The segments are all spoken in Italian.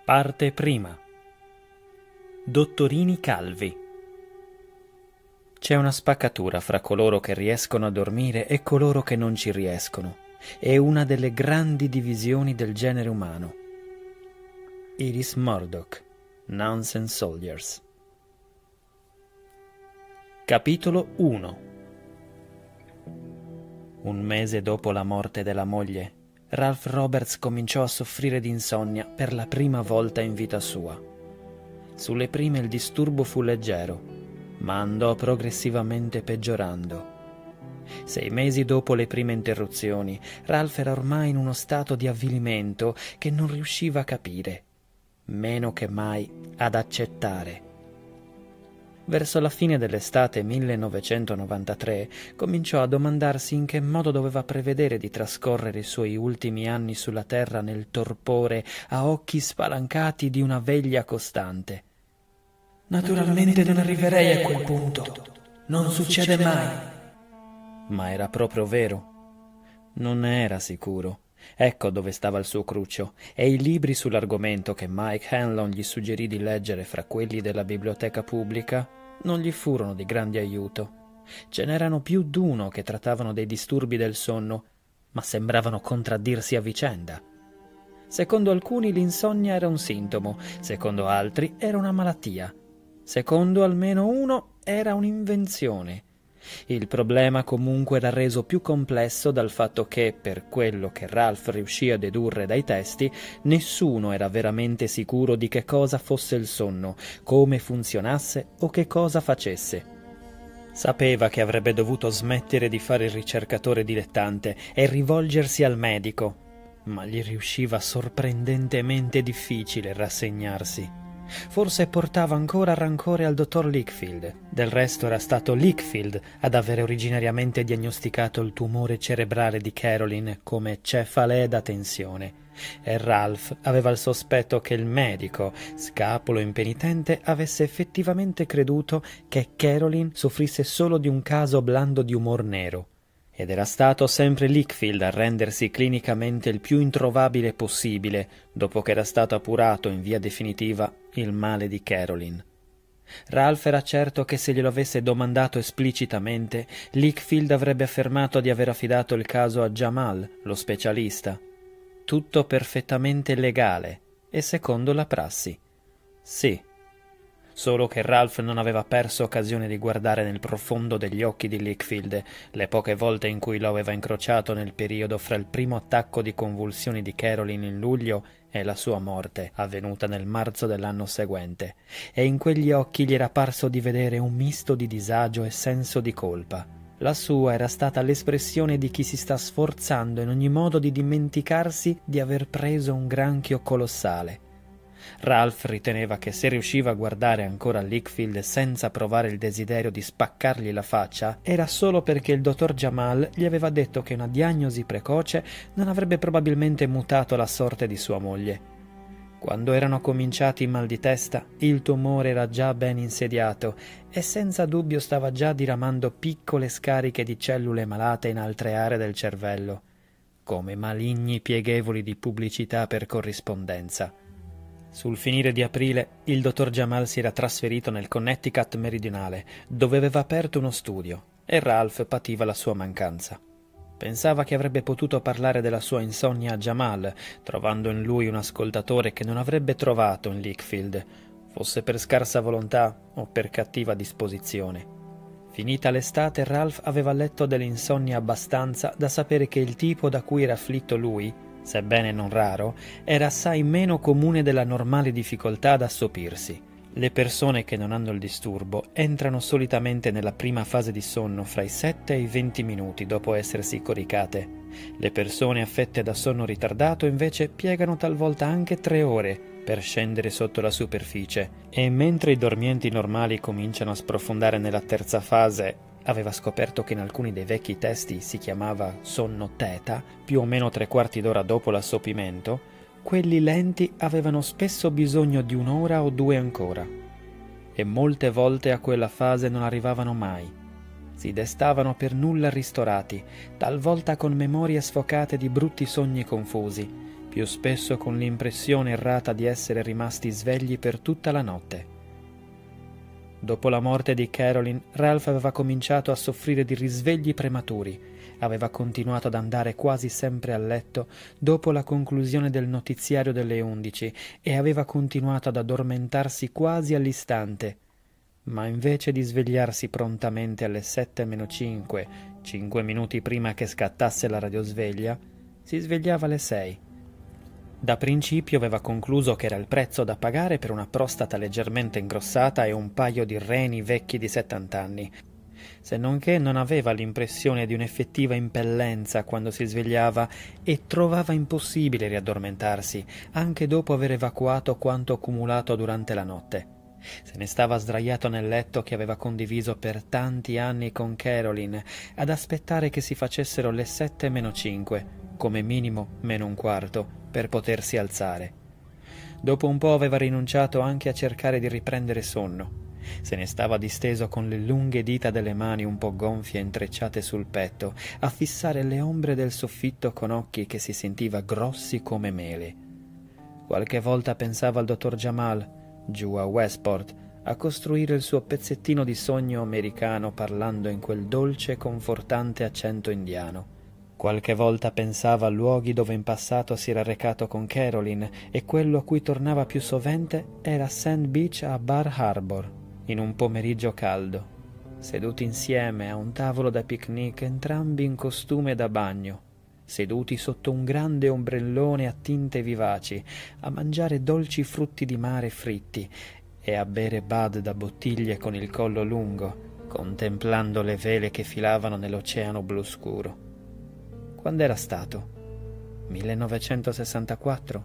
Parte prima. Dottorini calvi. C'è una spaccatura fra coloro che riescono a dormire e coloro che non ci riescono. È una delle grandi divisioni del genere umano. Iris Murdoch, Nuns and Soldiers. Capitolo 1. Un mese dopo la morte della moglie, Ralph Roberts cominciò a soffrire di insonnia per la prima volta in vita sua. Sulle prime il disturbo fu leggero, ma andò progressivamente peggiorando. 6 mesi dopo le prime interruzioni, Ralph era ormai in uno stato di avvilimento che non riusciva a capire, meno che mai ad accettare. Verso la fine dell'estate 1993 cominciò a domandarsi in che modo doveva prevedere di trascorrere i suoi ultimi anni sulla terra nel torpore a occhi spalancati di una veglia costante. Naturalmente non arriverei a quel punto. Non succede mai. Ma era proprio vero. Non ne era sicuro. Ecco dove stava il suo cruccio, e i libri sull'argomento che Mike Hanlon gli suggerì di leggere fra quelli della biblioteca pubblica non gli furono di grande aiuto. Ce n'erano più d'uno che trattavano dei disturbi del sonno, ma sembravano contraddirsi a vicenda. Secondo alcuni l'insonnia era un sintomo, secondo altri era una malattia, secondo almeno uno era un'invenzione. Il problema comunque era reso più complesso dal fatto che, per quello che Ralph riuscì a dedurre dai testi, nessuno era veramente sicuro di che cosa fosse il sonno, come funzionasse o che cosa facesse. Sapeva che avrebbe dovuto smettere di fare il ricercatore dilettante e rivolgersi al medico, ma gli riusciva sorprendentemente difficile rassegnarsi. Forse portava ancora rancore al dottor Lickfield. Del resto era stato Lickfield ad avere originariamente diagnosticato il tumore cerebrale di Caroline come cefalee da tensione, e Ralph aveva il sospetto che il medico, scapolo impenitente, avesse effettivamente creduto che Caroline soffrisse solo di un caso blando di umor nero. Ed era stato sempre Lickfield a rendersi clinicamente il più introvabile possibile dopo che era stato appurato in via definitiva il male di Caroline. Ralph era certo che se glielo avesse domandato esplicitamente, Lickfield avrebbe affermato di aver affidato il caso a Jamal, lo specialista. Tutto perfettamente legale e secondo la prassi. Sì. Solo che Ralph non aveva perso occasione di guardare nel profondo degli occhi di Lickfield le poche volte in cui lo aveva incrociato nel periodo fra il primo attacco di convulsioni di Caroline in luglio e la sua morte, avvenuta nel marzo dell'anno seguente, e in quegli occhi gli era parso di vedere un misto di disagio e senso di colpa. La sua era stata l'espressione di chi si sta sforzando in ogni modo di dimenticarsi di aver preso un granchio colossale. Ralph riteneva che se riusciva a guardare ancora Lickfield senza provare il desiderio di spaccargli la faccia, era solo perché il dottor Jamal gli aveva detto che una diagnosi precoce non avrebbe probabilmente mutato la sorte di sua moglie. Quando erano cominciati i mal di testa, il tumore era già ben insediato e senza dubbio stava già diramando piccole scariche di cellule malate in altre aree del cervello, come maligni pieghevoli di pubblicità per corrispondenza. Sul finire di aprile, il dottor Jamal si era trasferito nel Connecticut meridionale, dove aveva aperto uno studio, e Ralph pativa la sua mancanza. Pensava che avrebbe potuto parlare della sua insonnia a Jamal, trovando in lui un ascoltatore che non avrebbe trovato in Lickfield, fosse per scarsa volontà o per cattiva disposizione. Finita l'estate, Ralph aveva letto dell'insonnia abbastanza da sapere che il tipo da cui era afflitto lui, sebbene non raro, era assai meno comune della normale difficoltà ad assopirsi. Le persone che non hanno il disturbo entrano solitamente nella prima fase di sonno fra i 7 e i 20 minuti dopo essersi coricate. Le persone affette da sonno ritardato invece piegano talvolta anche 3 ore per scendere sotto la superficie, e mentre i dormienti normali cominciano a sprofondare nella terza fase, aveva scoperto che in alcuni dei vecchi testi si chiamava sonno teta, più o meno 3/4 d'ora dopo l'assopimento, quelli lenti avevano spesso bisogno di 1 ora o 2 ancora. E molte volte a quella fase non arrivavano mai. Si destavano per nulla ristorati, talvolta con memorie sfocate di brutti sogni confusi, più spesso con l'impressione errata di essere rimasti svegli per tutta la notte. Dopo la morte di Caroline, Ralph aveva cominciato a soffrire di risvegli prematuri. Aveva continuato ad andare quasi sempre a letto dopo la conclusione del notiziario delle 11 e aveva continuato ad addormentarsi quasi all'istante. Ma invece di svegliarsi prontamente alle 7:05, 5 minuti prima che scattasse la radiosveglia, si svegliava alle 6. Da principio aveva concluso che era il prezzo da pagare per una prostata leggermente ingrossata e un paio di reni vecchi di 70 anni, se non che non aveva l'impressione di un'effettiva impellenza quando si svegliava e trovava impossibile riaddormentarsi, anche dopo aver evacuato quanto accumulato durante la notte. Se ne stava sdraiato nel letto che aveva condiviso per tanti anni con Caroline, ad aspettare che si facessero le 7:05, come minimo meno un quarto, per potersi alzare. Dopo un po' aveva rinunciato anche a cercare di riprendere sonno. Se ne stava disteso con le lunghe dita delle mani un po' gonfie intrecciate sul petto, a fissare le ombre del soffitto con occhi che si sentiva grossi come mele. Qualche volta pensava al dottor Jamal, giù a Westport, a costruire il suo pezzettino di sogno americano parlando in quel dolce e confortante accento indiano. Qualche volta pensava a luoghi dove in passato si era recato con Caroline e quello a cui tornava più sovente era Sand Beach a Bar Harbor, in un pomeriggio caldo, seduti insieme a un tavolo da picnic, entrambi in costume da bagno, seduti sotto un grande ombrellone a tinte vivaci, a mangiare dolci frutti di mare fritti e a bere Bud da bottiglie con il collo lungo, contemplando le vele che filavano nell'oceano blu scuro. Quando era stato? 1964?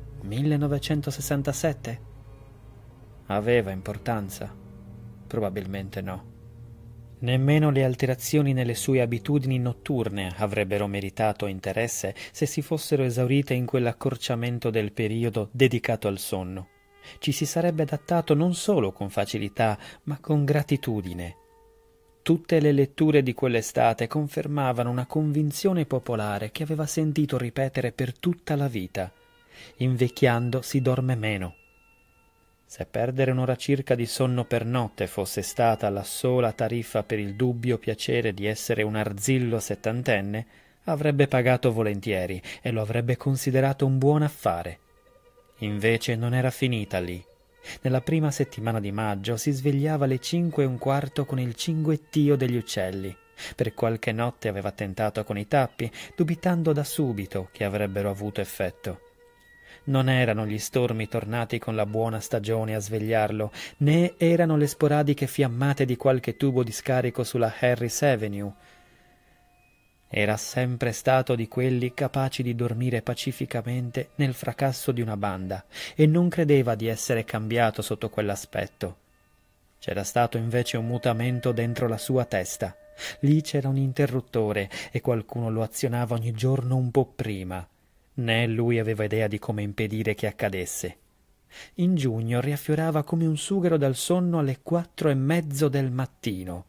1967? Aveva importanza? Probabilmente no. Nemmeno le alterazioni nelle sue abitudini notturne avrebbero meritato interesse se si fossero esaurite in quell'accorciamento del periodo dedicato al sonno. Ci si sarebbe adattato non solo con facilità, ma con gratitudine. Tutte le letture di quell'estate confermavano una convinzione popolare che aveva sentito ripetere per tutta la vita. Invecchiando si dorme meno. Se perdere un'ora circa di sonno per notte fosse stata la sola tariffa per il dubbio piacere di essere un arzillo settantenne, avrebbe pagato volentieri e lo avrebbe considerato un buon affare. Invece non era finita lì. Nella prima settimana di maggio si svegliava alle 5:15 con il cinguettio degli uccelli. Per qualche notte aveva tentato con i tappi, dubitando da subito che avrebbero avuto effetto. Non erano gli stormi tornati con la buona stagione a svegliarlo, né erano le sporadiche fiammate di qualche tubo di scarico sulla Harris Avenue. Era sempre stato di quelli capaci di dormire pacificamente nel fracasso di una banda e non credeva di essere cambiato sotto quell'aspetto. C'era stato invece un mutamento dentro la sua testa. Lì c'era un interruttore e qualcuno lo azionava ogni giorno un po' prima. Né lui aveva idea di come impedire che accadesse. In giugno riaffiorava come un sughero dal sonno alle 4:30 del mattino,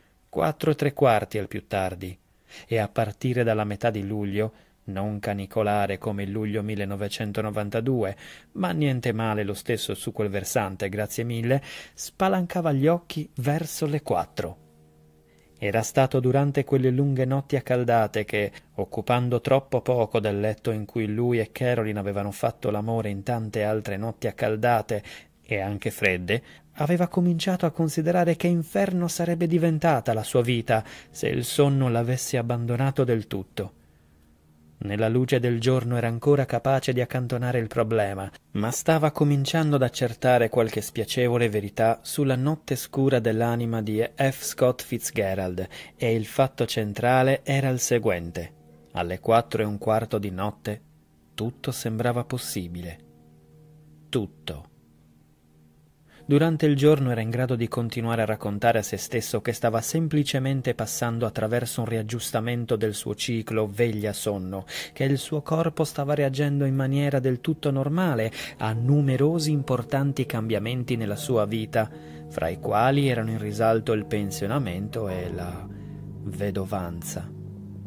4:15 al più tardi, e a partire dalla metà di luglio, non canicolare come il luglio 1992, ma niente male lo stesso su quel versante, grazie mille, spalancava gli occhi verso le 4. Era stato durante quelle lunghe notti accaldate che, occupando troppo poco del letto in cui lui e Caroline avevano fatto l'amore in tante altre notti accaldate e anche fredde, aveva cominciato a considerare che inferno sarebbe diventata la sua vita se il sonno l'avesse abbandonato del tutto. Nella luce del giorno era ancora capace di accantonare il problema, ma stava cominciando ad accertare qualche spiacevole verità sulla notte scura dell'anima di F. Scott Fitzgerald, e il fatto centrale era il seguente: alle 4:15 di notte tutto sembrava possibile. Tutto. Durante il giorno era in grado di continuare a raccontare a se stesso che stava semplicemente passando attraverso un riaggiustamento del suo ciclo veglia-sonno, che il suo corpo stava reagendo in maniera del tutto normale a numerosi importanti cambiamenti nella sua vita, fra i quali erano in risalto il pensionamento e la vedovanza.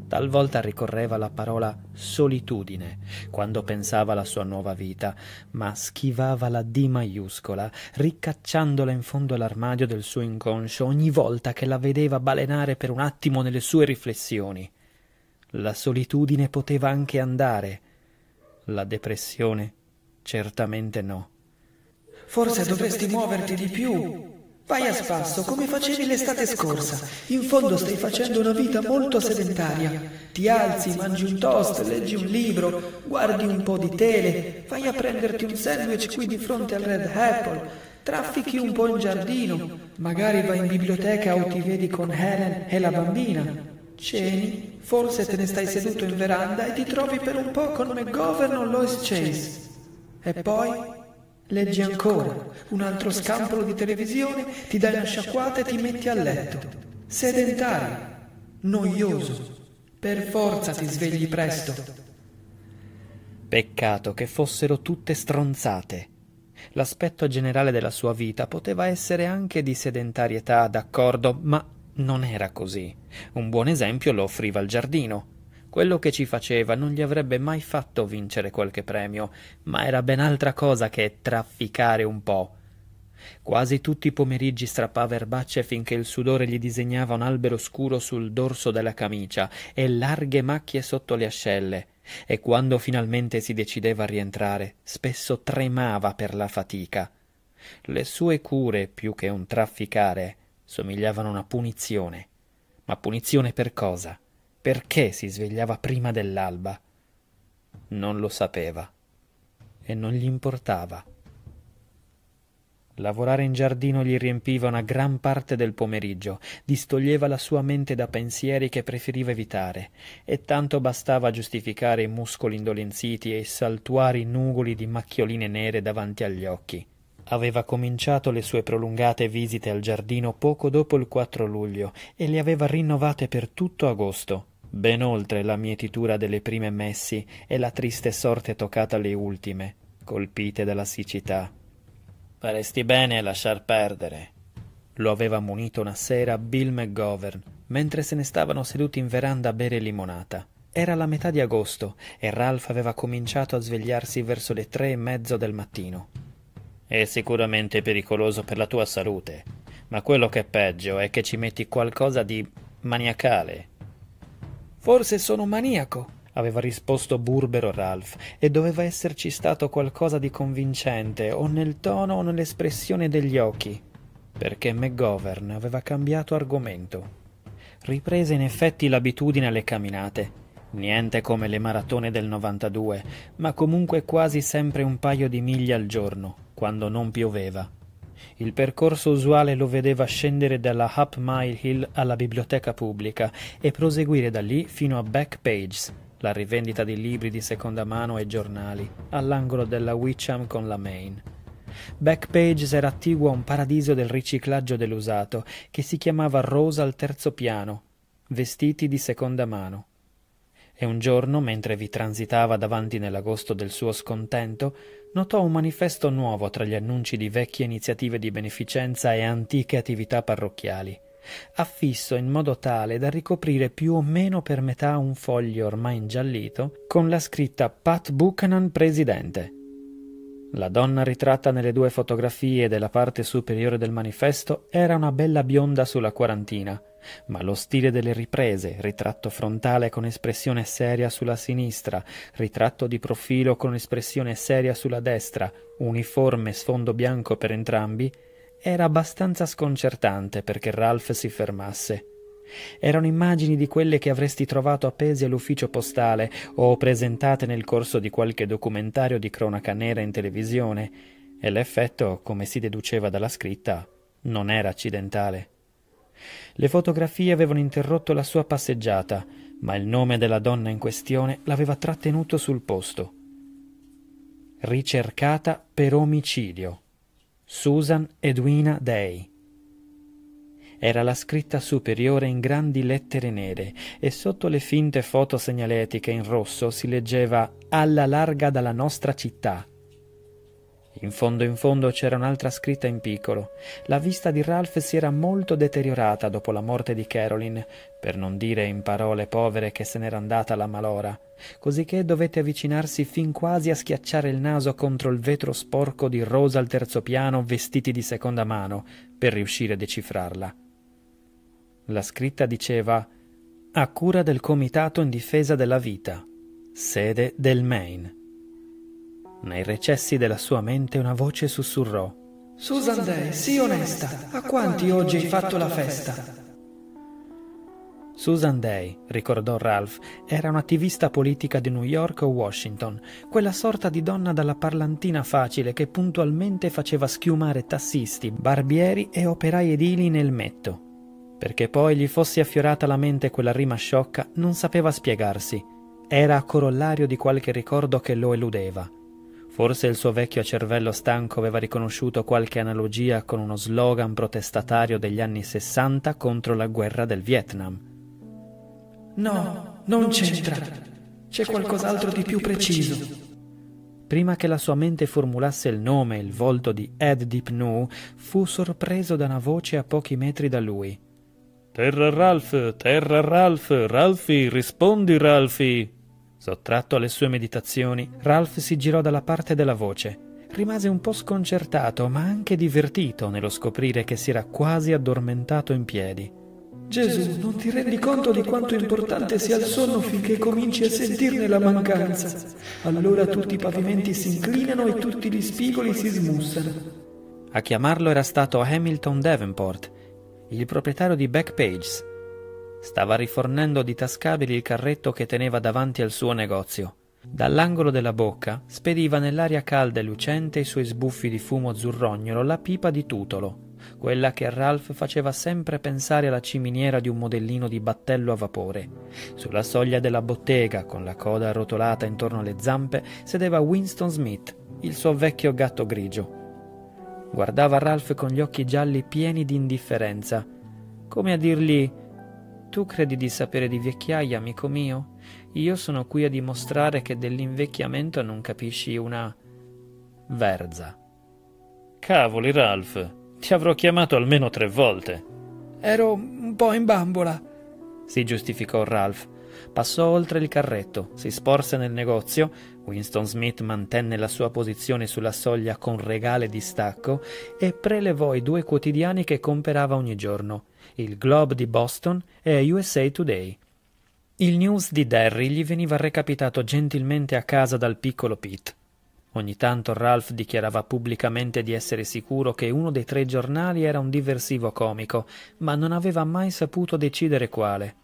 Talvolta ricorreva la parola solitudine quando pensava alla sua nuova vita, ma schivava la D maiuscola, ricacciandola in fondo all'armadio del suo inconscio ogni volta che la vedeva balenare per un attimo nelle sue riflessioni. La solitudine poteva anche andare, la depressione certamente no. Forse dovresti muoverti di più. Vai a spasso come facevi l'estate scorsa. In fondo stai facendo una vita molto sedentaria. Ti alzi, mangi un toast, leggi un libro, guardi un po' di tele, vai a prenderti un sandwich qui di fronte al Red Apple, traffichi un po' in giardino, magari vai in biblioteca o ti vedi con Helen e la bambina. Ceni, forse te ne stai seduto in veranda e ti trovi per un po' con McGovern o Lois Chase. E poi leggi ancora, un altro scampolo di televisione, ti dai una sciacquata e ti metti a letto. Sedentario, noioso. Per forza ti svegli presto. Peccato che fossero tutte stronzate. L'aspetto generale della sua vita poteva essere anche di sedentarietà, d'accordo, ma non era così. Un buon esempio lo offriva il giardino. Quello che ci faceva non gli avrebbe mai fatto vincere qualche premio, ma era ben altra cosa che trafficare un po'. Quasi tutti i pomeriggi strappava erbacce finché il sudore gli disegnava un albero scuro sul dorso della camicia e larghe macchie sotto le ascelle, e quando finalmente si decideva a rientrare, spesso tremava per la fatica. Le sue cure, più che un trafficare, somigliavano a una punizione. Ma punizione per cosa? Perché si svegliava prima dell'alba? Non lo sapeva e non gli importava. Lavorare in giardino gli riempiva una gran parte del pomeriggio, distoglieva la sua mente da pensieri che preferiva evitare, e tanto bastava giustificare i muscoli indolenziti e i saltuari nugoli di macchioline nere davanti agli occhi. Aveva cominciato le sue prolungate visite al giardino poco dopo il 4 luglio e le aveva rinnovate per tutto agosto, ben oltre la mietitura delle prime messi e la triste sorte toccata alle ultime, colpite dalla siccità. «Faresti bene a lasciar perdere», lo aveva munito una sera Bill McGovern, mentre se ne stavano seduti in veranda a bere limonata. Era la metà di agosto e Ralph aveva cominciato a svegliarsi verso le 3:30 del mattino. «È sicuramente pericoloso per la tua salute, ma quello che è peggio è che ci metti qualcosa di maniacale». «Forse sono maniaco», aveva risposto burbero Ralph, e doveva esserci stato qualcosa di convincente o nel tono o nell'espressione degli occhi, perché McGovern aveva cambiato argomento. Riprese in effetti l'abitudine alle camminate, niente come le maratone del 92, ma comunque quasi sempre un paio di miglia al giorno, quando non pioveva. Il percorso usuale lo vedeva scendere dalla Half Mile Hill alla biblioteca pubblica e proseguire da lì fino a Backpages, la rivendita di libri di seconda mano e giornali, all'angolo della Witcham con la Main. Backpages era attiguo a un paradiso del riciclaggio dell'usato che si chiamava Rosa al terzo piano, vestiti di seconda mano. E un giorno, mentre vi transitava davanti nell'agosto del suo scontento, notò un manifesto nuovo tra gli annunci di vecchie iniziative di beneficenza e antiche attività parrocchiali, affisso in modo tale da ricoprire più o meno per metà un foglio ormai ingiallito con la scritta Pat Buchanan presidente. La donna ritratta nelle 2 fotografie della parte superiore del manifesto era una bella bionda sulla quarantina, ma lo stile delle riprese, ritratto frontale con espressione seria sulla sinistra, ritratto di profilo con espressione seria sulla destra, uniforme sfondo bianco per entrambi, era abbastanza sconcertante perché Ralph si fermasse. Erano immagini di quelle che avresti trovato appesi all'ufficio postale o presentate nel corso di qualche documentario di cronaca nera in televisione, e l'effetto, come si deduceva dalla scritta, non era accidentale. Le fotografie avevano interrotto la sua passeggiata, ma il nome della donna in questione l'aveva trattenuto sul posto. Ricercata per omicidio. Susan Edwina Day. Era la scritta superiore in grandi lettere nere e sotto le finte foto segnaletiche in rosso si leggeva «Alla larga dalla nostra città». In fondo c'era un'altra scritta in piccolo. La vista di Ralph si era molto deteriorata dopo la morte di Caroline, per non dire in parole povere che se n'era andata la malora, cosicché dovette avvicinarsi fin quasi a schiacciare il naso contro il vetro sporco di rosa al terzo piano vestiti di seconda mano per riuscire a decifrarla. La scritta diceva: a cura del Comitato in difesa della vita, sede del Maine. Nei recessi della sua mente una voce sussurrò: Susan Day, sii onesta, a quanti oggi hai fatto la festa? Susan Day, ricordò Ralph, era un'attivista politica di New York o Washington, quella sorta di donna dalla parlantina facile che puntualmente faceva schiumare tassisti, barbieri e operai edili nel metto. Perché poi gli fosse affiorata alla mente quella rima sciocca, non sapeva spiegarsi. Era a corollario di qualche ricordo che lo eludeva. Forse il suo vecchio cervello stanco aveva riconosciuto qualche analogia con uno slogan protestatario degli anni 60 contro la guerra del Vietnam. No, non c'entra. C'è qualcos'altro di più preciso. Prima che la sua mente formulasse il nome e il volto di Ed Deepnew, fu sorpreso da una voce a pochi metri da lui. Terra Ralph, Ralphie, rispondi Ralphie. Sottratto alle sue meditazioni, Ralph si girò dalla parte della voce. Rimase un po' sconcertato, ma anche divertito nello scoprire che si era quasi addormentato in piedi. Gesù, non ti rendi conto di quanto importante sia il sonno finché cominci a sentirne la mancanza. Allora tutti i pavimenti si inclinano e tutti gli spigoli si smussano. A chiamarlo era stato Hamilton Davenport, il proprietario di Backpages. Stava rifornendo di tascabili il carretto che teneva davanti al suo negozio. Dall'angolo della bocca spediva nell'aria calda e lucente i suoi sbuffi di fumo azzurrognolo la pipa di tutolo, quella che a Ralph faceva sempre pensare alla ciminiera di un modellino di battello a vapore. Sulla soglia della bottega, con la coda arrotolata intorno alle zampe, sedeva Winston Smith, il suo vecchio gatto grigio. Guardava Ralph con gli occhi gialli pieni di indifferenza, come a dirgli: tu credi di sapere di vecchiaia, amico mio? Io sono qui a dimostrare che dell'invecchiamento non capisci una verza. Cavoli, Ralph, ti avrò chiamato almeno 3 volte. Ero un po' in bambola, si giustificò Ralph. Passò oltre il carretto, si sporse nel negozio. Winston Smith mantenne la sua posizione sulla soglia con regale distacco e prelevò i 2 quotidiani che comperava ogni giorno, il Globe di Boston e USA Today. Il News di Derry gli veniva recapitato gentilmente a casa dal piccolo Pete. Ogni tanto Ralph dichiarava pubblicamente di essere sicuro che uno dei 3 giornali era un diversivo comico, ma non aveva mai saputo decidere quale.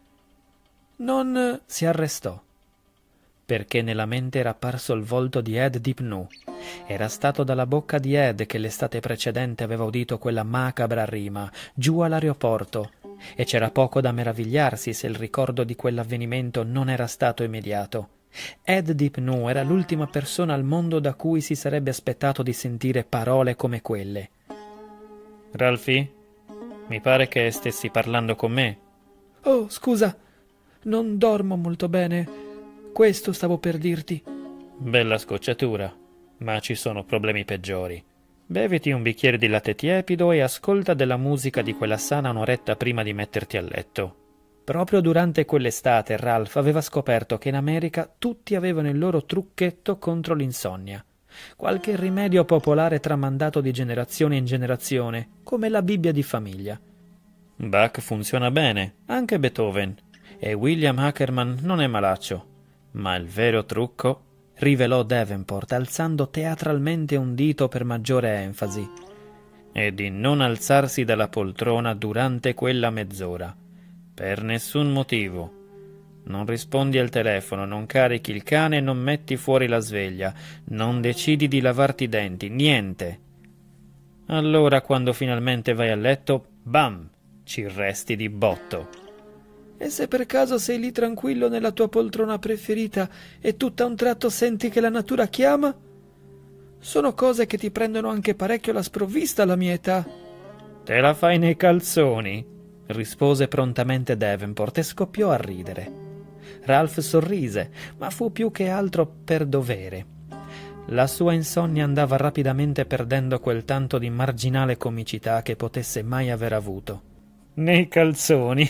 Non si arrestò, perché nella mente era apparso il volto di Ed Deepnew. Era stato dalla bocca di Ed che l'estate precedente aveva udito quella macabra rima, giù all'aeroporto, e c'era poco da meravigliarsi se il ricordo di quell'avvenimento non era stato immediato. Ed Deepnew era l'ultima persona al mondo da cui si sarebbe aspettato di sentire parole come quelle. Ralphie, mi pare che stessi parlando con me. Oh, scusa, non dormo molto bene. Questo stavo per dirti. Bella scocciatura, ma ci sono problemi peggiori. Beviti un bicchiere di latte tiepido e ascolta della musica di quella sana un'oretta prima di metterti a letto. Proprio durante quell'estate Ralph aveva scoperto che in America tutti avevano il loro trucchetto contro l'insonnia. Qualche rimedio popolare tramandato di generazione in generazione, come la Bibbia di famiglia. Bach funziona bene, anche Beethoven, e William Ackerman non è malaccio. Ma il vero trucco, rivelò Davenport alzando teatralmente un dito per maggiore enfasi, è di non alzarsi dalla poltrona durante quella mezz'ora. Per nessun motivo. Non rispondi al telefono, non carichi il cane e non metti fuori la sveglia, non decidi di lavarti i denti, niente. Allora, quando finalmente vai a letto, bam, ci resti di botto. E se per caso sei lì tranquillo nella tua poltrona preferita e tutto a un tratto senti che la natura chiama? Sono cose che ti prendono anche parecchio la sprovvista alla mia età. Te la fai nei calzoni? Rispose prontamente Davenport e scoppiò a ridere. Ralph sorrise, ma fu più che altro per dovere. La sua insonnia andava rapidamente perdendo quel tanto di marginale comicità che potesse mai aver avuto. «Nei calzoni!»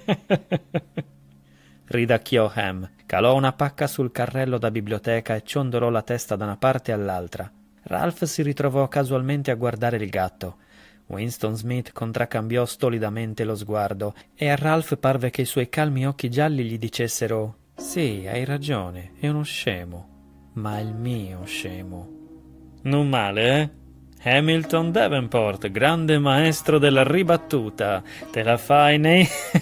ridacchiò Ham, calò una pacca sul carrello da biblioteca e ciondolò la testa da una parte all'altra. Ralph si ritrovò casualmente a guardare il gatto. Winston Smith contraccambiò stolidamente lo sguardo e a Ralph parve che i suoi calmi occhi gialli gli dicessero: «Sì, hai ragione, è uno scemo, ma il mio scemo». «Non male, eh? Hamilton Davenport, grande maestro della ribattuta, te la fai nei...»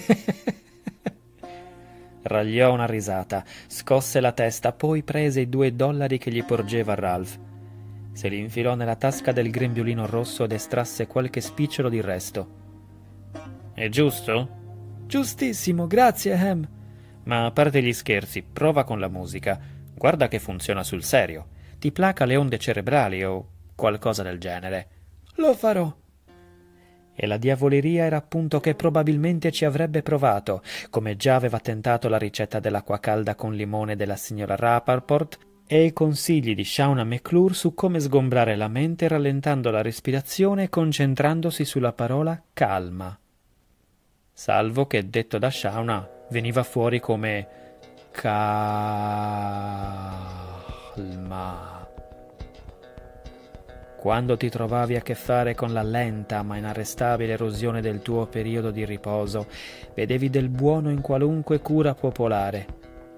Ragliò una risata, scosse la testa, poi prese i $2 che gli porgeva Ralph. Se li infilò nella tasca del grembiulino rosso ed estrasse qualche spicciolo di resto. «È giusto?» Giustissimo, grazie, Ham. «Ma a parte gli scherzi, prova con la musica. Guarda che funziona sul serio. Ti placa le onde cerebrali o qualcosa del genere». Lo farò. E la diavoleria era appunto che probabilmente ci avrebbe provato, come già aveva tentato la ricetta dell'acqua calda con limone della signora Rappaport e i consigli di Shauna McClure su come sgombrare la mente rallentando la respirazione e concentrandosi sulla parola calma. Salvo che, detto da Shauna, veniva fuori come calma. Quando ti trovavi a che fare con la lenta ma inarrestabile erosione del tuo periodo di riposo, vedevi del buono in qualunque cura popolare.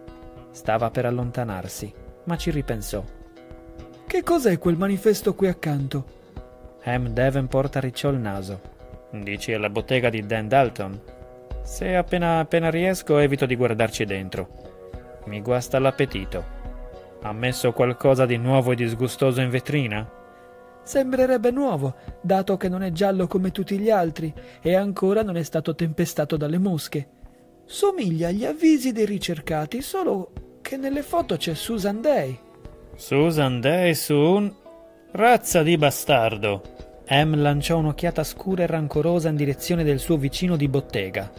Stava per allontanarsi, ma ci ripensò. Che cos'è quel manifesto qui accanto? Ham Davenport arricciò il naso. «Dici alla bottega di Dan Dalton? Se appena riesco evito di guardarci dentro. Mi guasta l'appetito. Ha messo qualcosa di nuovo e disgustoso in vetrina?» Sembrerebbe nuovo, dato che non è giallo come tutti gli altri e ancora non è stato tempestato dalle mosche. Somiglia agli avvisi dei ricercati, solo che nelle foto c'è Susan Day. Susan Day su un... razza di bastardo! Ham lanciò un'occhiata scura e rancorosa in direzione del suo vicino di bottega.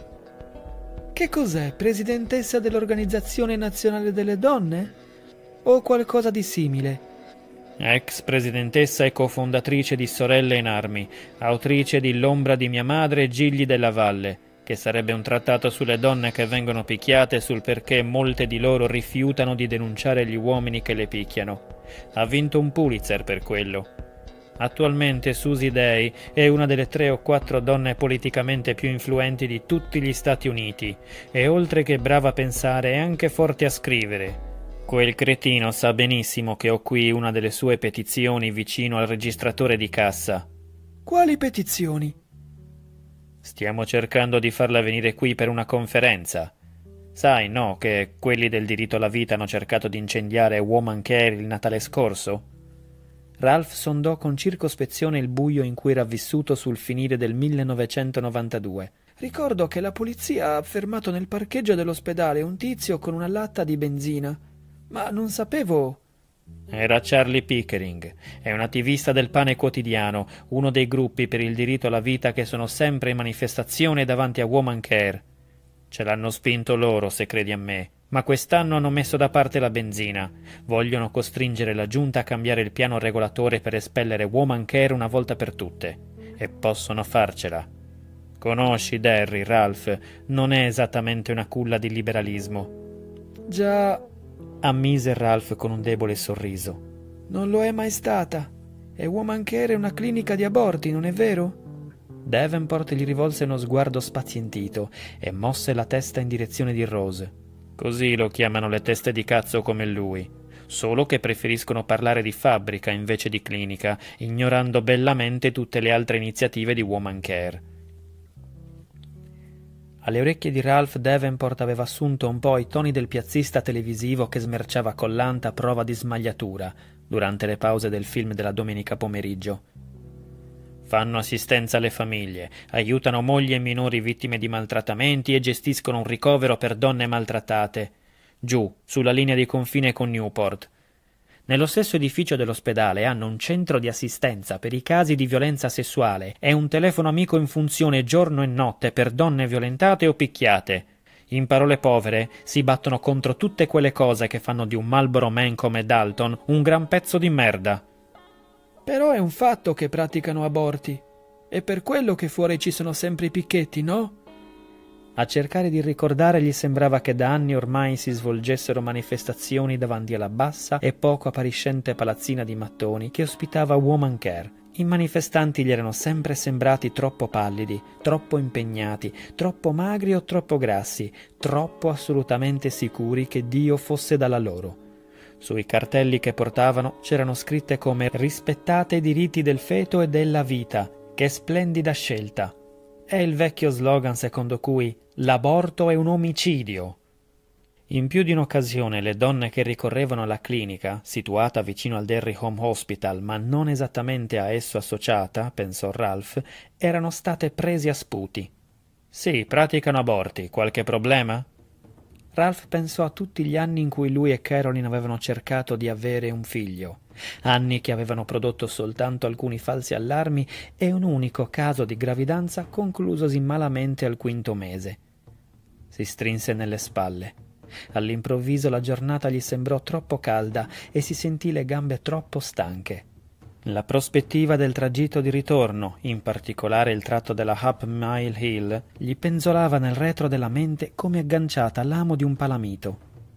Che cos'è, presidentessa dell'Organizzazione Nazionale delle Donne? O qualcosa di simile? Ex presidentessa e cofondatrice di Sorelle in Armi, autrice di L'ombra di mia madre e Gigli della Valle, che sarebbe un trattato sulle donne che vengono picchiate e sul perché molte di loro rifiutano di denunciare gli uomini che le picchiano. Ha vinto un Pulitzer per quello. Attualmente Susie Day è una delle 3 o 4 donne politicamente più influenti di tutti gli Stati Uniti e oltre che brava a pensare è anche forte a scrivere. Quel cretino sa benissimo che ho qui una delle sue petizioni vicino al registratore di cassa. Quali petizioni? Stiamo cercando di farla venire qui per una conferenza. Sai, no, che quelli del diritto alla vita hanno cercato di incendiare Woman Care il Natale scorso? Ralph sondò con circospezione il buio in cui era vissuto sul finire del 1992. Ricordo che la polizia ha fermato nel parcheggio dell'ospedale un tizio con una latta di benzina. Ma non sapevo... Era Charlie Pickering, è un attivista del Pane Quotidiano, uno dei gruppi per il diritto alla vita che sono sempre in manifestazione davanti a Woman Care. Ce l'hanno spinto loro, se credi a me, ma quest'anno hanno messo da parte la benzina. Vogliono costringere la giunta a cambiare il piano regolatore per espellere Woman Care una volta per tutte. E possono farcela. Conosci Derry, Ralph, non è esattamente una culla di liberalismo. Già... ammise Ralph con un debole sorriso. Non lo è mai stata. E Woman Care è una clinica di aborti, non è vero? Davenport gli rivolse uno sguardo spazientito e mosse la testa in direzione di Rose. Così lo chiamano le teste di cazzo come lui, solo che preferiscono parlare di fabbrica invece di clinica, ignorando bellamente tutte le altre iniziative di Woman Care. Alle orecchie di Ralph, Davenport aveva assunto un po' i toni del piazzista televisivo che smerciava collanta a prova di smagliatura durante le pause del film della domenica pomeriggio. Fanno assistenza alle famiglie, aiutano mogli e minori vittime di maltrattamenti e gestiscono un ricovero per donne maltrattate, giù, sulla linea di confine con Newport. Nello stesso edificio dell'ospedale hanno un centro di assistenza per i casi di violenza sessuale e un telefono amico in funzione giorno e notte per donne violentate o picchiate. In parole povere, si battono contro tutte quelle cose che fanno di un Marlboro Man come Dalton un gran pezzo di merda. Però è un fatto che praticano aborti. È per quello che fuori ci sono sempre i picchetti, no? A cercare di ricordare gli sembrava che da anni ormai si svolgessero manifestazioni davanti alla bassa e poco appariscente palazzina di mattoni che ospitava Woman Care. I manifestanti gli erano sempre sembrati troppo pallidi, troppo impegnati, troppo magri o troppo grassi, troppo assolutamente sicuri che Dio fosse dalla loro. Sui cartelli che portavano c'erano scritte come «Rispettate i diritti del feto e della vita, che splendida scelta». È il vecchio slogan secondo cui «L'aborto è un omicidio». In più di un'occasione le donne che ricorrevano alla clinica, situata vicino al Derry Home Hospital ma non esattamente a esso associata, pensò Ralph, erano state prese a sputi. «Sì, praticano aborti. Qualche problema?» Ralph pensò a tutti gli anni in cui lui e Caroline avevano cercato di avere un figlio. Anni che avevano prodotto soltanto alcuni falsi allarmi e un unico caso di gravidanza conclusosi malamente al 5° mese. Si strinse nelle spalle. All'improvviso la giornata gli sembrò troppo calda e si sentì le gambe troppo stanche. La prospettiva del tragitto di ritorno, in particolare il tratto della Half Mile Hill, gli penzolava nel retro della mente come agganciata all'amo di un palamito.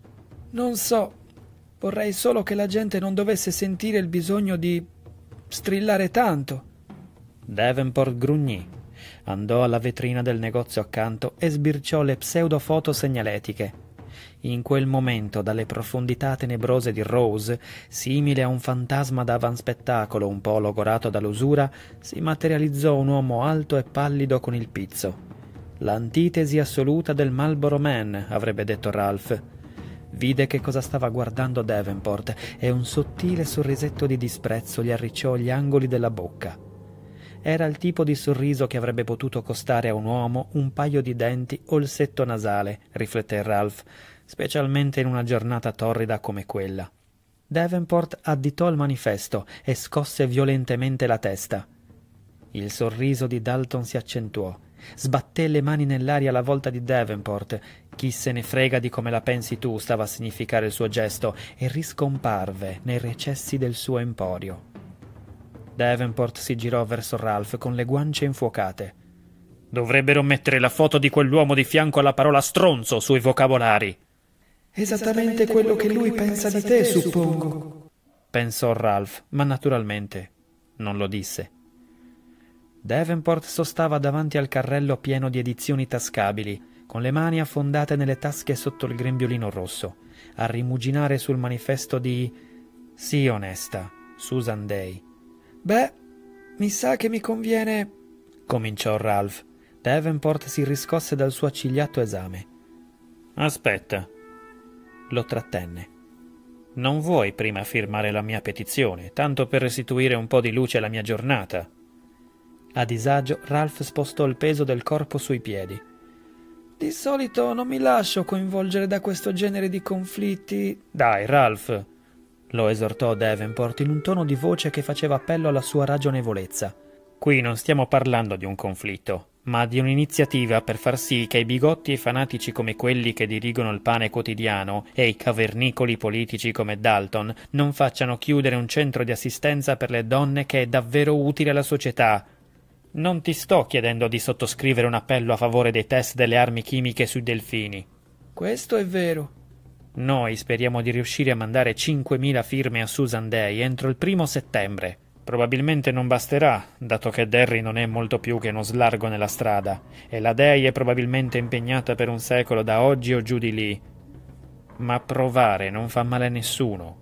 Non so, vorrei solo che la gente non dovesse sentire il bisogno di strillare tanto. Davenport grugnì. Andò alla vetrina del negozio accanto e sbirciò le pseudofoto segnaletiche. In quel momento, dalle profondità tenebrose di Rose, simile a un fantasma da avanspettacolo un po' logorato dall'usura, si materializzò un uomo alto e pallido con il pizzo. L'antitesi assoluta del Marlboro Man, avrebbe detto Ralph. Vide che cosa stava guardando Davenport e un sottile sorrisetto di disprezzo gli arricciò gli angoli della bocca. Era il tipo di sorriso che avrebbe potuto costare a un uomo un paio di denti o il setto nasale, rifletté Ralph, specialmente in una giornata torrida come quella. Davenport additò il manifesto e scosse violentemente la testa. Il sorriso di Dalton si accentuò. Sbatté le mani nell'aria alla volta di Davenport. «Chi se ne frega di come la pensi tu» stava a significare il suo gesto, e riscomparve nei recessi del suo emporio. Davenport si girò verso Ralph con le guance infuocate. «Dovrebbero mettere la foto di quell'uomo di fianco alla parola stronzo sui vocabolari». Esattamente quello che lui pensa di te, suppongo, pensò Ralph, ma naturalmente non lo disse. Davenport sostava davanti al carrello pieno di edizioni tascabili, con le mani affondate nelle tasche sotto il grembiulino rosso, a rimuginare sul manifesto di «Sii onesta, Susan Day». «Beh, mi sa che mi conviene...» cominciò Ralph. Davenport si riscosse dal suo accigliato esame. «Aspetta», lo trattenne. «Non vuoi prima firmare la mia petizione, tanto per restituire un po' di luce alla mia giornata?» A disagio, Ralph spostò il peso del corpo sui piedi. «Di solito non mi lascio coinvolgere da questo genere di conflitti...» «Dai, Ralph!» lo esortò Davenport in un tono di voce che faceva appello alla sua ragionevolezza. «Qui non stiamo parlando di un conflitto, ma di un'iniziativa per far sì che i bigotti e fanatici come quelli che dirigono il Pane Quotidiano e i cavernicoli politici come Dalton non facciano chiudere un centro di assistenza per le donne che è davvero utile alla società. Non ti sto chiedendo di sottoscrivere un appello a favore dei test delle armi chimiche sui delfini». «Questo è vero». «Noi speriamo di riuscire a mandare 5.000 firme a Susan Day entro il 1° settembre. Probabilmente non basterà, dato che Derry non è molto più che uno slargo nella strada, e la Day è probabilmente impegnata per un secolo da oggi o giù di lì. Ma provare non fa male a nessuno».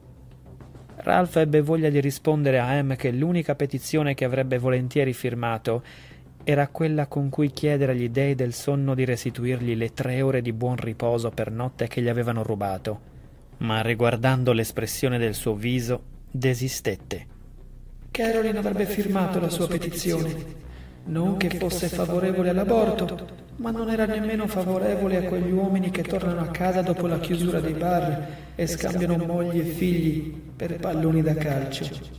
Ralph ebbe voglia di rispondere a Em che l'unica petizione che avrebbe volentieri firmato era quella con cui chiedere agli dei del sonno di restituirgli le 3 ore di buon riposo per notte che gli avevano rubato, ma riguardando l'espressione del suo viso desistette. Caroline avrebbe firmato la sua petizione, non che fosse favorevole all'aborto, ma non era nemmeno favorevole a quegli uomini che tornano a casa dopo la chiusura dei bar e scambiano mogli e figli per palloni da calcio.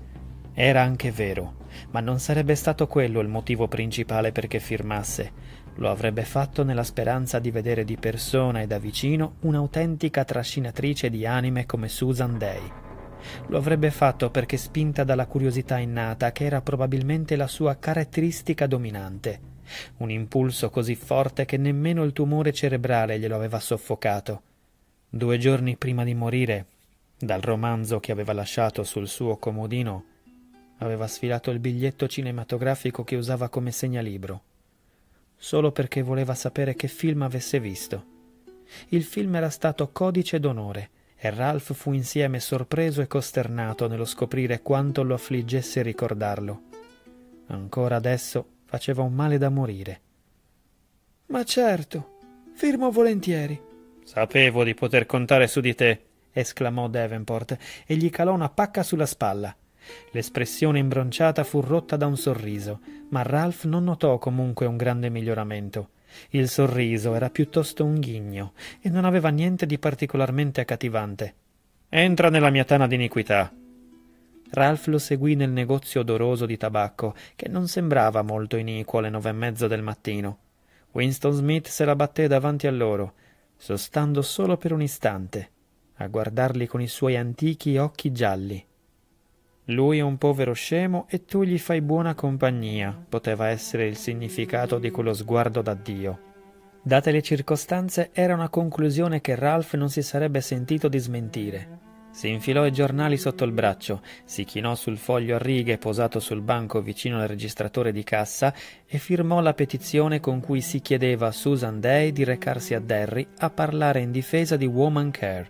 Era anche vero, ma non sarebbe stato quello il motivo principale perché firmasse. Lo avrebbe fatto nella speranza di vedere di persona e da vicino un'autentica trascinatrice di anime come Susan Day. Lo avrebbe fatto perché spinta dalla curiosità innata che era probabilmente la sua caratteristica dominante. Un impulso così forte che nemmeno il tumore cerebrale glielo aveva soffocato. 2 giorni prima di morire, dal romanzo che aveva lasciato sul suo comodino, aveva sfilato il biglietto cinematografico che usava come segnalibro, solo perché voleva sapere che film avesse visto. Il film era stato Codice d'onore e Ralph fu insieme sorpreso e costernato nello scoprire quanto lo affliggesse ricordarlo. Ancora adesso faceva un male da morire. «Ma certo, firmo volentieri». «Sapevo di poter contare su di te», esclamò Davenport e gli calò una pacca sulla spalla. L'espressione imbronciata fu rotta da un sorriso, ma Ralph non notò comunque un grande miglioramento. Il sorriso era piuttosto un ghigno e non aveva niente di particolarmente accattivante. «Entra nella mia tana d'iniquità». Ralph lo seguì nel negozio odoroso di tabacco, che non sembrava molto iniquo alle 9:30 del mattino. Winston Smith se la batté davanti a loro, sostando solo per un istante, a guardarli con i suoi antichi occhi gialli. «Lui è un povero scemo e tu gli fai buona compagnia», poteva essere il significato di quello sguardo d'addio. Date le circostanze, era una conclusione che Ralph non si sarebbe sentito di smentire. Si infilò i giornali sotto il braccio, si chinò sul foglio a righe posato sul banco vicino al registratore di cassa e firmò la petizione con cui si chiedeva a Susan Day di recarsi a Derry a parlare in difesa di Woman Care.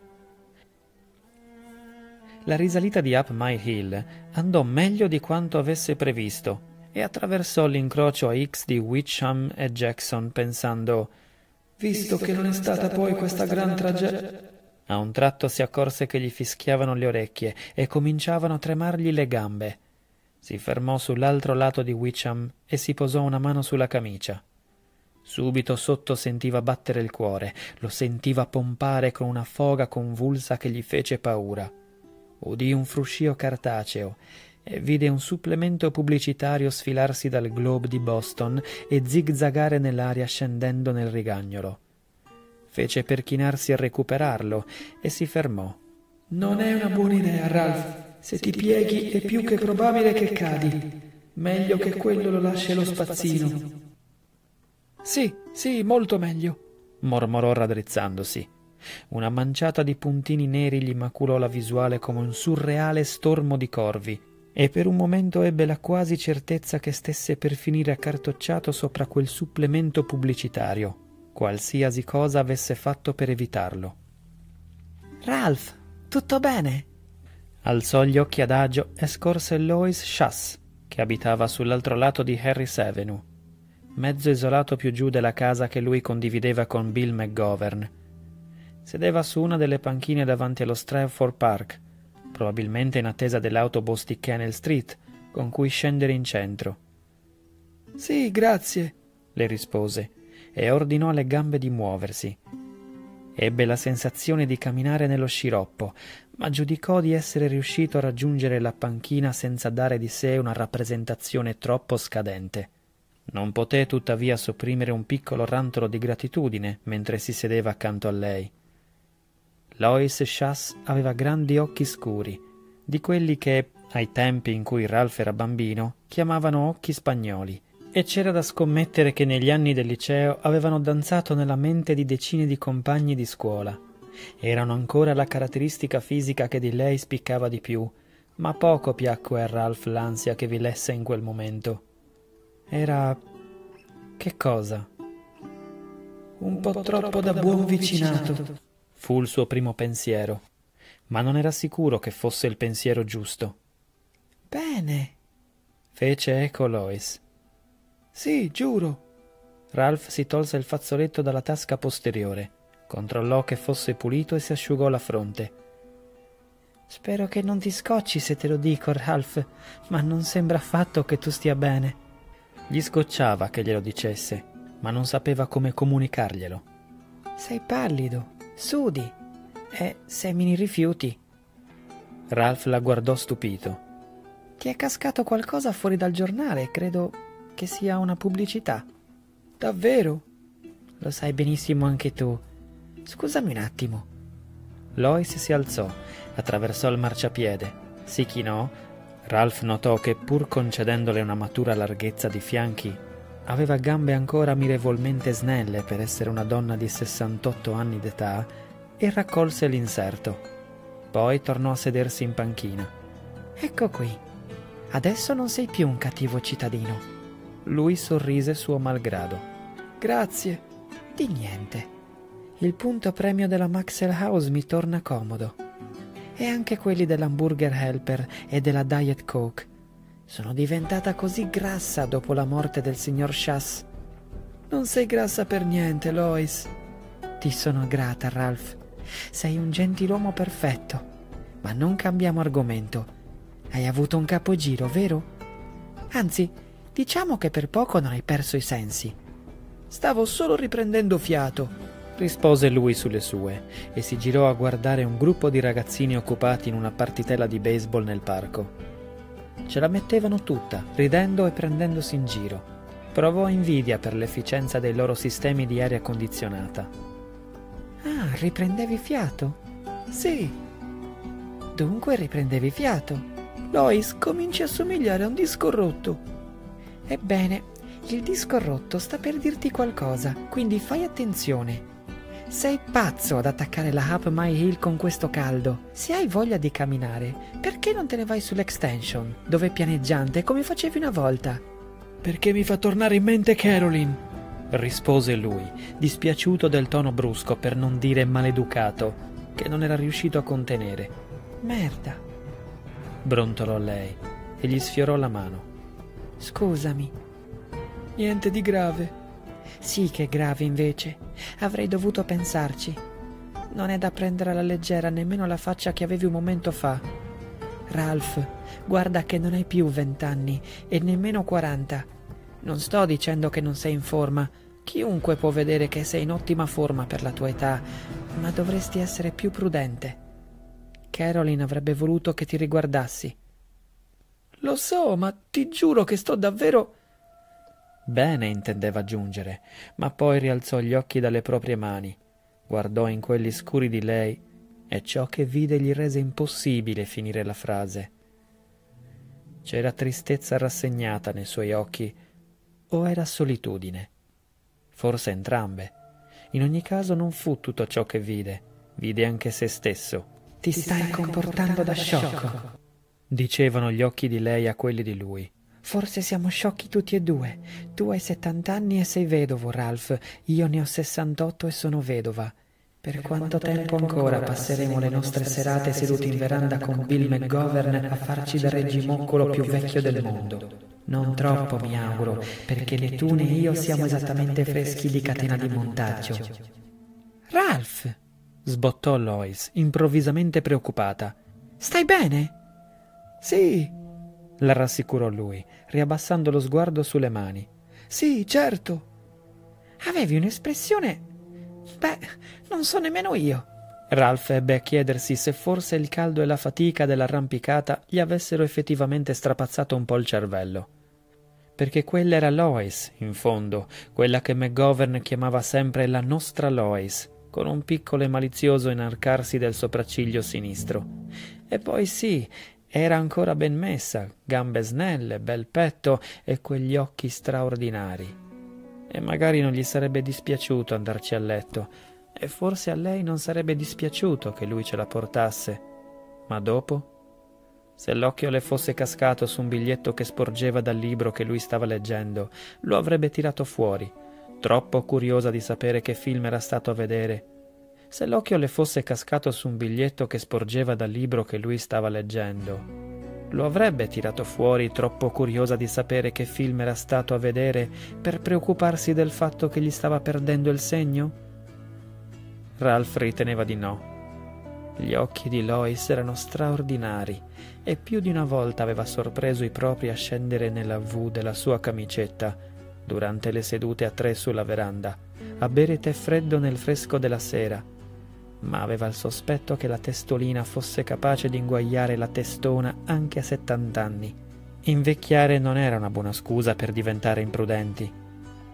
La risalita di Up My Hill andò meglio di quanto avesse previsto e attraversò l'incrocio a X di Witcham e Jackson pensando: «Visto che non è stata poi questa gran tragedia...» A un tratto si accorse che gli fischiavano le orecchie e cominciavano a tremargli le gambe. Si fermò sull'altro lato di Witcham e si posò una mano sulla camicia. Subito sotto sentiva battere il cuore, lo sentiva pompare con una foga convulsa che gli fece paura. Udì un fruscio cartaceo e vide un supplemento pubblicitario sfilarsi dal Globe di Boston e zigzagare nell'aria scendendo nel rigagnolo. Fece per chinarsi a recuperarlo e si fermò. «Non è una buona idea, Ralph. Se ti pieghi è più che probabile che cadi. Meglio che quello lo lasci allo spazzino». Sì, molto meglio», mormorò raddrizzandosi. Una manciata di puntini neri gli maculò la visuale come un surreale stormo di corvi e per un momento ebbe la quasi certezza che stesse per finire accartocciato sopra quel supplemento pubblicitario, qualsiasi cosa avesse fatto per evitarlo. «Ralph, tutto bene?» Alzò gli occhi adagio e scorse Lois Schass, che abitava sull'altro lato di Harris Avenue, mezzo isolato più giù della casa che lui condivideva con Bill McGovern. Sedeva su una delle panchine davanti allo Stratford Park, probabilmente in attesa dell'autobus di Canal Street, con cui scendere in centro. «Sì, grazie», le rispose, e ordinò alle gambe di muoversi. Ebbe la sensazione di camminare nello sciroppo, ma giudicò di essere riuscito a raggiungere la panchina senza dare di sé una rappresentazione troppo scadente. Non poté tuttavia sopprimere un piccolo rantolo di gratitudine mentre si sedeva accanto a lei. Lois Schass aveva grandi occhi scuri, di quelli che, ai tempi in cui Ralph era bambino, chiamavano occhi spagnoli, e c'era da scommettere che negli anni del liceo avevano danzato nella mente di decine di compagni di scuola. Erano ancora la caratteristica fisica che di lei spiccava di più, ma poco piacque a Ralph l'ansia che vi lesse in quel momento. Era... che cosa? «Un po' troppo da buon vicinato», fu il suo primo pensiero, ma non era sicuro che fosse il pensiero giusto. «Bene», fece eco Lois. «Sì, giuro». Ralph si tolse il fazzoletto dalla tasca posteriore, controllò che fosse pulito e si asciugò la fronte. «Spero che non ti scocci se te lo dico, Ralph, ma non sembra affatto che tu stia bene». Gli scocciava che glielo dicesse, ma non sapeva come comunicarglielo. «Sei pallido, sudi, e semini rifiuti». Ralph la guardò stupito. «Ti è cascato qualcosa fuori dal giornale, credo che sia una pubblicità». Davvero? Lo sai benissimo anche tu. Scusami un attimo. Lois si alzò, attraversò il marciapiede, si chinò. Ralph notò che, pur concedendole una matura larghezza di fianchi, aveva gambe ancora amorevolmente snelle per essere una donna di 68 anni d'età, e raccolse l'inserto. Poi tornò a sedersi in panchina. Ecco qui. Adesso non sei più un cattivo cittadino. Lui sorrise suo malgrado. Grazie. Di niente. Il punto premio della Maxwell House mi torna comodo. E anche quelli dell'Hamburger Helper e della Diet Coke. Sono diventata così grassa dopo la morte del signor Schass. Non sei grassa per niente, Lois. Ti sono grata, Ralph. Sei un gentiluomo perfetto. Ma non cambiamo argomento. Hai avuto un capogiro, vero? Anzi, diciamo che per poco non hai perso i sensi. Stavo solo riprendendo fiato, rispose lui sulle sue, e si girò a guardare un gruppo di ragazzini occupati in una partitella di baseball nel parco. Ce la mettevano tutta, ridendo e prendendosi in giro. Provò invidia per l'efficienza dei loro sistemi di aria condizionata. Ah, riprendevi fiato? Sì. Dunque riprendevi fiato. Lois, cominci a somigliare a un disco rotto. Ebbene, il disco rotto sta per dirti qualcosa, quindi fai attenzione. Sei pazzo ad attaccare la Up My Hill con questo caldo. Se hai voglia di camminare, perché non te ne vai sull'extension, dove è pianeggiante come facevi una volta? Perché mi fa tornare in mente Caroline, rispose lui, dispiaciuto del tono brusco, per non dire maleducato, che non era riuscito a contenere. Merda, brontolò lei e gli sfiorò la mano. Scusami. Niente di grave. Sì che è grave invece. Avrei dovuto pensarci. Non è da prendere alla leggera nemmeno la faccia che avevi un momento fa. Ralph, guarda che non hai più 20 anni e nemmeno 40. Non sto dicendo che non sei in forma. Chiunque può vedere che sei in ottima forma per la tua età, ma dovresti essere più prudente. Caroline avrebbe voluto che ti riguardassi. Lo so, ma ti giuro che sto davvero... Bene, intendeva aggiungere, ma poi rialzò gli occhi dalle proprie mani, guardò in quelli scuri di lei, e ciò che vide gli rese impossibile finire la frase. C'era tristezza rassegnata nei suoi occhi, o era solitudine? Forse entrambe. In ogni caso non fu tutto ciò che vide anche se stesso. Ti stai comportando da sciocco, dicevano gli occhi di lei a quelli di lui. Forse siamo sciocchi tutti e due. Tu hai 70 anni e sei vedovo, Ralph. Io ne ho 68 e sono vedova. Per quanto tempo ancora passeremo le nostre serate seduti in veranda con Bill McGovern a farci da reggimoccolo più vecchio del mondo? Non troppo, mi auguro, perché né tu né io siamo esattamente freschi di catena di montaggio. Ralph! Sbottò Lois, improvvisamente preoccupata. Stai bene? Sì, la rassicurò lui, riabbassando lo sguardo sulle mani. Sì, certo. Avevi un'espressione... Beh, non so nemmeno io. Ralph ebbe a chiedersi se forse il caldo e la fatica dell'arrampicata gli avessero effettivamente strapazzato un po' il cervello. Perché quella era Lois, in fondo, quella che McGovern chiamava sempre la nostra Lois, con un piccolo e malizioso inarcarsi del sopracciglio sinistro. E poi sì, era ancora ben messa, gambe snelle, bel petto e quegli occhi straordinari. E magari non gli sarebbe dispiaciuto andarci a letto, e forse a lei non sarebbe dispiaciuto che lui ce la portasse. Ma dopo? Se l'occhio le fosse cascato su un biglietto che sporgeva dal libro che lui stava leggendo, lo avrebbe tirato fuori, troppo curiosa di sapere che film era stato a vedere. Se l'occhio le fosse cascato su un biglietto che sporgeva dal libro che lui stava leggendo, lo avrebbe tirato fuori, troppo curiosa di sapere che film era stato a vedere, per preoccuparsi del fatto che gli stava perdendo il segno? Ralph riteneva di no. Gli occhi di Lois erano straordinari, e più di una volta aveva sorpreso i propri a scendere nella V della sua camicetta, durante le sedute a 3 sulla veranda, a bere tè freddo nel fresco della sera, ma aveva il sospetto che la testolina fosse capace di inguaiare la testona anche a 70 anni. Invecchiare non era una buona scusa per diventare imprudenti.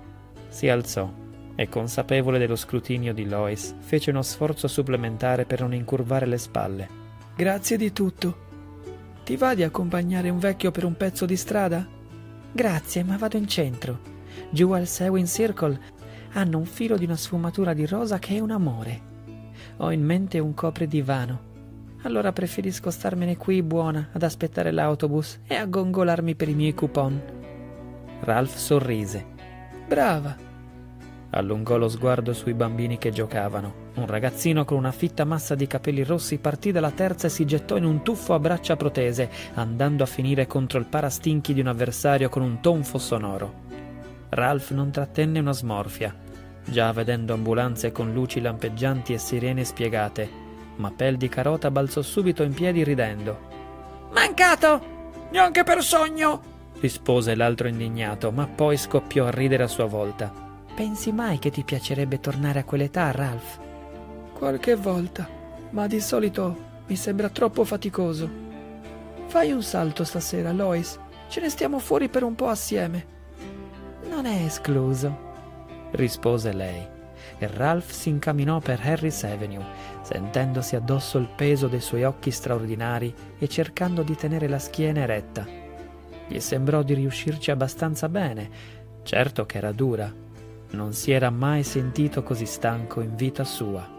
Si alzò e, consapevole dello scrutinio di Lois, fece uno sforzo supplementare per non incurvare le spalle. Grazie di tutto. Ti va di accompagnare un vecchio per un pezzo di strada? Grazie, ma vado in centro. Giù al Sewing Circle hanno un filo di una sfumatura di rosa che è un amore. Ho in mente un copridivano. Allora preferisco starmene qui buona ad aspettare l'autobus e a gongolarmi per i miei coupon. Ralph sorrise. Brava. Allungò lo sguardo sui bambini che giocavano. Un ragazzino con una fitta massa di capelli rossi partì dalla terza e si gettò in un tuffo a braccia protese, andando a finire contro il parastinchi di un avversario con un tonfo sonoro. Ralph non trattenne una smorfia, già vedendo ambulanze con luci lampeggianti e sirene spiegate, ma Pel di Carota balzò subito in piedi ridendo. Mancato! Neanche per sogno! Rispose l'altro indignato, ma poi scoppiò a ridere a sua volta. Pensi mai che ti piacerebbe tornare a quell'età, Ralph? Qualche volta, ma di solito mi sembra troppo faticoso. Fai un salto stasera, Lois. Ce ne stiamo fuori per un po' assieme. Non è escluso, rispose lei, e Ralph si incamminò per Harris Avenue, sentendosi addosso il peso dei suoi occhi straordinari e cercando di tenere la schiena eretta. Gli sembrò di riuscirci abbastanza bene, certo che era dura. Non si era mai sentito così stanco in vita sua.